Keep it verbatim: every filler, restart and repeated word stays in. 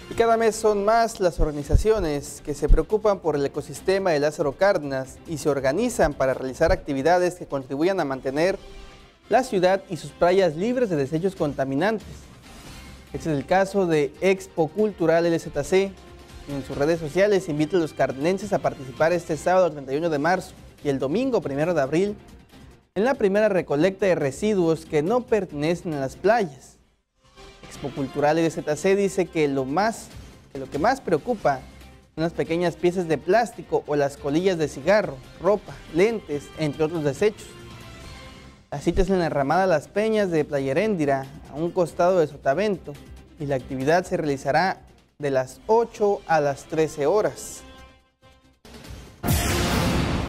Y cada mes son más las organizaciones que se preocupan por el ecosistema de Lázaro Cárdenas y se organizan para realizar actividades que contribuyan a mantener la ciudad y sus playas libres de desechos contaminantes. Este es el caso de Expo Cultural L Z C, y en sus redes sociales invita a los cardenenses a participar este sábado treinta y uno de marzo y el domingo primero de abril en la primera recolecta de residuos que no pertenecen a las playas. Expo Cultural L Z C dice que lo, más, que lo que más preocupa son las pequeñas piezas de plástico o las colillas de cigarro, ropa, lentes, entre otros desechos. La cita es en la Ramada Las Peñas de Playa Heréndira, a un costado de Sotavento, y la actividad se realizará de las ocho a las trece horas.